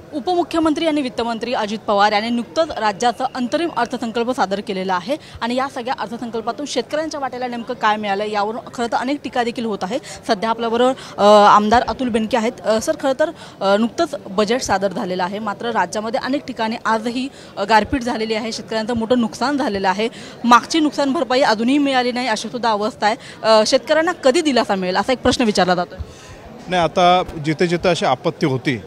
उपमुख्यमंत्री आणि वित्तमंत्री अजित पवार यांनी नुकतंच राज्याचा अंतरिम अर्थसंकल्प सादर केलेला आहे आणि या सगळ्या अर्थसंकल्पातून शेतकऱ्यांच्या वाट्याला नेमकं काय मिळालं यावरून खरं तर अनेक टीका देखील होत आहे। सध्या आपल्याबरोबर आमदार अतुल बेनके आहेत। सर, खरं तर नुकतंच बजेट सादर झालेलं आहे, मात्र राज्यामध्ये अनेक ठिकाणी आजही गारपीट झालेली आहे, शेतकऱ्यांचं मोठं नुकसान झालेलं आहे। मागची नुकसान भरपाई अजूनही मिळाली नाही अशी सुद्धा अवस्था आहे। शेतकऱ्यांना कधी दिलासा मिळेल असा एक प्रश्न विचारला जातो। नाही, आता जिथे जिथे अशी आपत्ती होती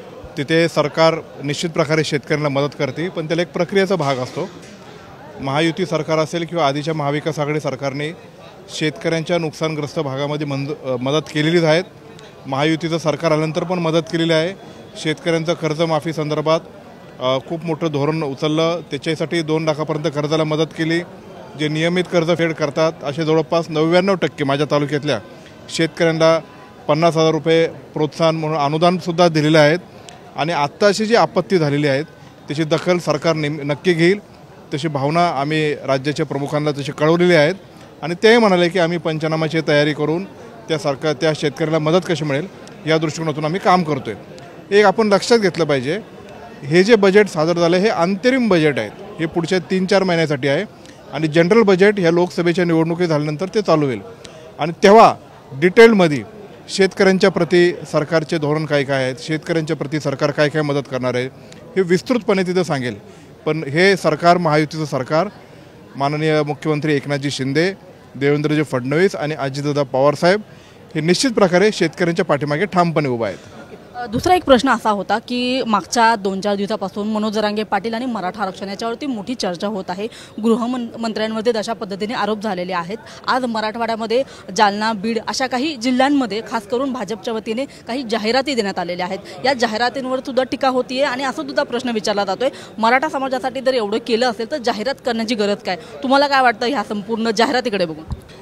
तिथे सरकार निश्चित प्रकारे शेतकऱ्यांना मदत करते, पण त्याला एक प्रक्रियेचा भाग असतो। महायुती सरकार असेल किंवा आधीच्या महाविकास आघाडी सरकारने शेतकऱ्यांच्या नुकसानग्रस्त भागामध्ये मदत केलेलीच आहे। महायुतीचं सरकार आल्यानंतर पण मदत केलेली आहे। शेतकऱ्यांचं कर्जमाफी संदर्भात खूप मोठं धोरण उचललं, त्याच्यासाठी 2 लाखापर्यंत कर्जाला मदत केली। जे नियमित कर्जफेड करतात असे जवळपास 99% माझ्या तालुक्यातल्या शेतकऱ्यांना 50,000 रुपये प्रोत्साहन म्हणून अनुदानसुद्धा दिलेले आहेत। आणि आत्ताची जी आपत्ती झालेली आहे त्याची दखल सरकार नक्की घेईल, तशी भावना आम्ही राज्याच्या प्रमुखांना तशी कळवलेली आहेत आणि तेही म्हणाले की आम्ही पंचनामाची तयारी करून त्या शेतकऱ्याला मदत कशी मिळेल या दृष्टिकोनातून आम्ही काम करतोय। एक आपण लक्षात घेतलं पाहिजे, हे जे बजेट सादर झालं हे अंतरिम बजेट आहे, हे पुढच्या 3-4 महिन्यासाठी आहे आणि जनरल बजेट ह्या लोकसभेच्या निवडणुकी झाल्यानंतर ते चालू होईल आणि तेव्हा डिटेलमध्ये शेतकऱ्यांच्या प्रती सरकारचे धोरण काय काय आहेत, शेतकऱ्यांच्या प्रती सरकार काय काय मदत करणार आहे हे विस्तृतपणे तिथं सांगेल। पण हे सरकार, महायुतीचं सरकार, माननीय मुख्यमंत्री एकनाथजी शिंदे, देवेंद्रजी फडणवीस आणि अजितदादा पवार साहेब हे निश्चित प्रकारे शेतकऱ्यांच्या पाठीमागे ठामपणे उभा आहेत। दुसरा एक प्रश्न असा होता की मागच्या 2-4 दिवसापासून मनोज जरांगे पाटील आणि मराठा आरक्षण याच्यावरती मोठी चर्चा होत आहे। गृहमंत्र्यांमध्ये अशा पद्धतीने आरोप झालेले आहेत। आज मराठवाड्यामध्ये जालना, बीड अशा काही जिल्ह्यांमध्ये खास करून भाजपच्या वतीने काही जाहिराती देण्यात आलेल्या आहेत। या जाहिरातींवर सुद्धा टीका होतीये आणि असा सुद्धा प्रश्न विचारला जातोय, मराठा समाजासाठी जर एवढं केलं असेल तर जाहिरात करण्याची गरज काय? तुम्हाला काय वाटतं ह्या संपूर्ण जाहिरातीकडे बघून?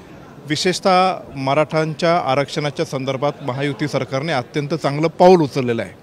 विशेषतः मराठांच्या आरक्षणाच्या संदर्भात महायुती सरकारने अत्यंत चांगलं पाऊल उचललेलं आहे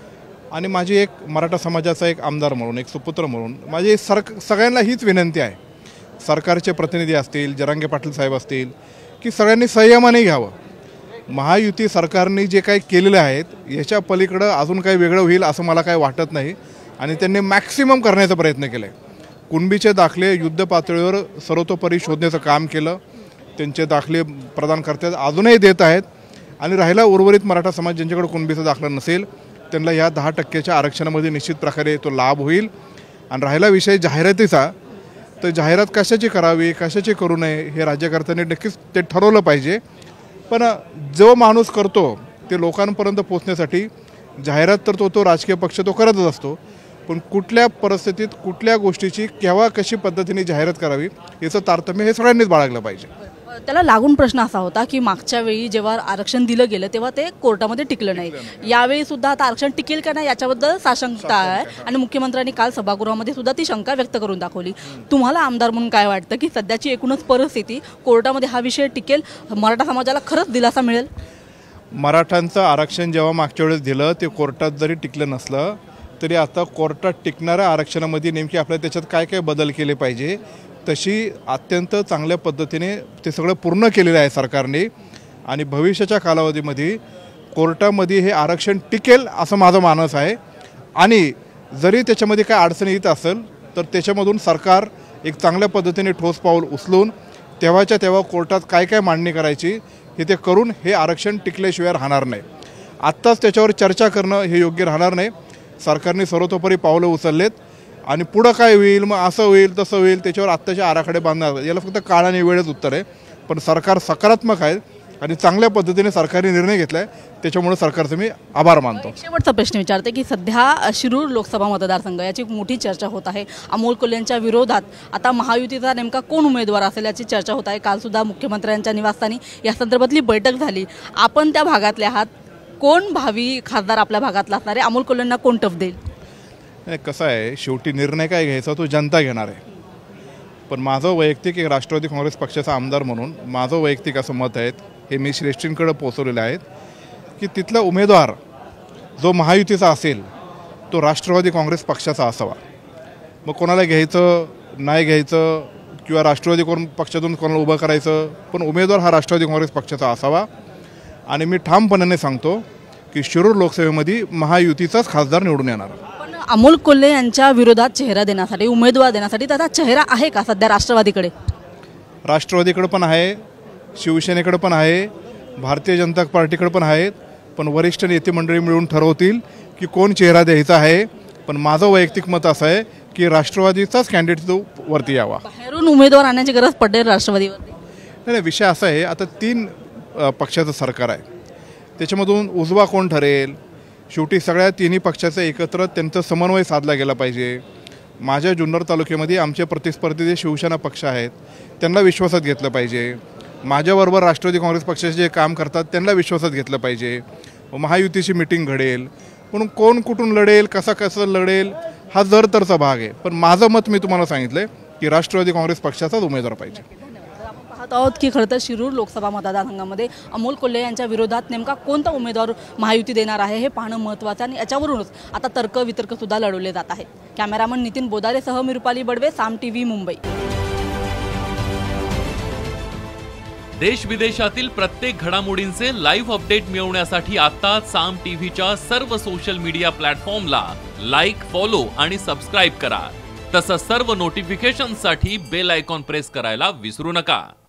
आणि माझी एक मराठा समाजाचा एक आमदार म्हणून, एक सुपुत्र म्हणून माझी सगळ्यांना हीच विनंती आहे, सरकारचे प्रतिनिधी असतील, जरांगे पाटील साहेब असतील, की सगळ्यांनी संयमाने घ्यावं। महायुती सरकारने जे काही केलेलं आहे याच्या पलीकडं अजून काही वेगळं होईल असं मला काही वाटत नाही आणि त्यांनी मॅक्सिमम करण्याचा प्रयत्न केला आहे। कुणबीचे दाखले युद्ध पातळीवर सर्वतोपरी शोधण्याचं काम केलं, त्यांचे दाखले प्रदान करतात, अजूनही देत आहेत आणि राहिला उर्वरित मराठा समाज ज्यांच्याकडे कुणबीचा दाखला नसेल त्यांना ह्या 10% आरक्षणामध्ये निश्चित प्रकारे तो लाभ होईल। आणि राहिला विषय जाहिरातीचा, तर जाहिरात कशाची करावी कशाची करू नये हे राज्यकर्त्यांनी नक्कीच ते ठरवलं पाहिजे, पण जो माणूस करतो ते लोकांपर्यंत पोहोचण्यासाठी जाहिरात तर तो राजकीय पक्ष तो करतच असतो, पण कुठल्या परिस्थितीत कुठल्या गोष्टीची केव्हा कशी पद्धतीने जाहिरात करावी याचं तारतम्य हे सगळ्यांनीच बाळगलं पाहिजे। त्याला लागून प्रश्न असा होता की मागच्या वेळी जेव्हा आरक्षण दिलं गेलं तेव्हा ते कोर्टामध्ये टिकलं नाही, यावेळी सुद्धा आता आरक्षण टिकेल का नाही याच्याबद्दल साशंकता आहे आणि मुख्यमंत्र्यांनी काल सभागृहामध्ये सुद्धा ती शंका व्यक्त करून दाखवली। तुम्हाला आमदार म्हणून काय वाटतं की सध्याची एकूणच परिस्थिती कोर्टामध्ये हा विषय टिकेल, मराठा समाजाला खरंच दिलासा मिळेल? मराठांचं आरक्षण जेव्हा मागच्या वेळेस दिलं ते कोर्टात जरी टिकलं नसलं तरी आता कोर्टात टिकणाऱ्या आरक्षणामध्ये नेमकी आपल्याला त्याच्यात काय काय बदल केले पाहिजे तशी अत्यंत चांगल्या पद्धतीने ते सगळं पूर्ण केलेलं आहे सरकारने आणि भविष्याच्या कालावधीमध्ये कोर्टामध्ये हे आरक्षण टिकेल असं माझं मानस आहे। आणि जरी त्याच्यामध्ये काय अडचणी येत असेल तर त्याच्यामधून सरकार एक चांगल्या पद्धतीने ठोस पाऊल उचलून तेव्हाच्या तेव्हा कोर्टात काय काय मांडणी करायची हे ते करून हे आरक्षण टिकल्याशिवाय राहणार नाही। आत्ताच त्याच्यावर चर्चा करणं हे योग्य राहणार नाही। सरकारने सर्वतोपरी पावलं उचललेत आणि पुढं काय होईल, मग असं होईल तसं होईल त्याच्यावर आत्ताचे आराखडे बांधणार, याला फक्त काळ आणि वेळच उत्तर आहे। पण सरकार सकारात्मक आहे आणि चांगल्या पद्धतीने सरकारने निर्णय घेतला आहे, त्याच्यामुळे सरकारचे मी आभार मानतो। शेवटचा प्रश्न विचारते की सध्या शिरूर लोकसभा मतदारसंघ याची मोठी चर्चा होत आहे। अमोल कोल्हेंच्या विरोधात आता महायुतीचा नेमका कोण उमेदवार असेल याची चर्चा होत आहे। काल सुद्धा मुख्यमंत्र्यांच्या निवासस्थानी या संदर्भातली बैठक झाली। आपण त्या भागातले आहात, कोण भावी खासदार आपल्या भागातला असणार आहे? अमोल कोल्हेंना कोण टफ देईल? कसं आहे, शेवटी निर्णय काय घ्यायचा तो जनता घेणार आहे, पण माझं वैयक्तिक एक राष्ट्रवादी काँग्रेस पक्षाचा आमदार म्हणून माझं वैयक्तिक असं मत आहे, हे मी श्रेष्ठींकडे पोहोचवलेलं आहे की तिथला उमेदवार जो महायुतीचा असेल तो राष्ट्रवादी काँग्रेस पक्षाचा असावा। मग कोणाला घ्यायचं नाही घ्यायचं किंवा राष्ट्रवादी पक्षातून कोणाला उभं करायचं, पण उमेदवार हा राष्ट्रवादी काँग्रेस पक्षाचा असावा। आणि मी ठामपणाने सांगतो की शिरूर लोकसभेमध्ये महायुतीचाच खासदार निवडून येणार. पण अमोल कोल्हे यांच्या विरोधात चेहरा देण्यासाठी, उमेदवार देण्यासाठी त्याचा चेहरा आहे का सध्या राष्ट्रवादीकडे? राष्ट्रवादीकडे पण आहे, शिवसेनेकडे पण आहे, भारतीय जनता पार्टीकडे पण आहेत. पण वरिष्ठ नेते मंडळी मिळून ठरवतील की कोण चेहरा द्यायचा आहे. पण माझं वैयक्तिक मत असं आहे की राष्ट्रवादीचाच कॅन्डिडेट तो वरती यावा. बाहेरून उमेदवार आणण्याची गरज पडेल राष्ट्रवादीवरती? नाही, विषय असा आहे, आता 3 पक्षाचं सरकार आहे, त्याच्यामधून उजवा कोण ठरेल? शेवटी सगळ्या 3 पक्षाचं एकत्र त्यांचा समन्वय साधला गेला पाहिजे. माझ्या जुन्नर तालुक्यामध्ये आमचे प्रतिस्पर्धी जे शिवसेना पक्ष आहेत त्यांना विश्वासात घेतलं पाहिजे. माझ्याबरोबर राष्ट्रवादी काँग्रेस पक्षाचे जे काम करतात त्यांना विश्वासात घेतलं पाहिजे. महायुतीची मिटिंग घडेल, म्हणून कोण कुठून लढेल, कसं लढेल हा जरतरचा भाग आहे. पण माझं मत मी तुम्हाला सांगितलं की राष्ट्रवादी काँग्रेस पक्षाचाच उमेदवार पाहिजे. आपण पाहत आहोत की खरं तर शिरूर लोकसभा मतदारसंघामध्ये अमोल कोल्हे यांच्या विरोधात नेमका कोणता उमेदवार महायुती देणार आहे हे पाहणं महत्त्वाचं आहे. आणि याच्यावरूनच आता तर्क सुद्धा लढवले जात आहेत. कॅमेरामन नितीन बोदारेसह मी रुपाली बडवे, साम टीव्ही, मुंबई. देश विदेशातील प्रत्येक घडामोडींचे लाईव्ह अपडेट मिळवण्यासाठी आता साम टीव्हीच्या सर्व सोशल मीडिया प्लॅटफॉर्मला लाईक, फॉलो आणि सबस्क्राईब करा. तसंच सर्व नोटिफिकेशनसाठी बेल आयकॉन प्रेस करायला विसरू नका.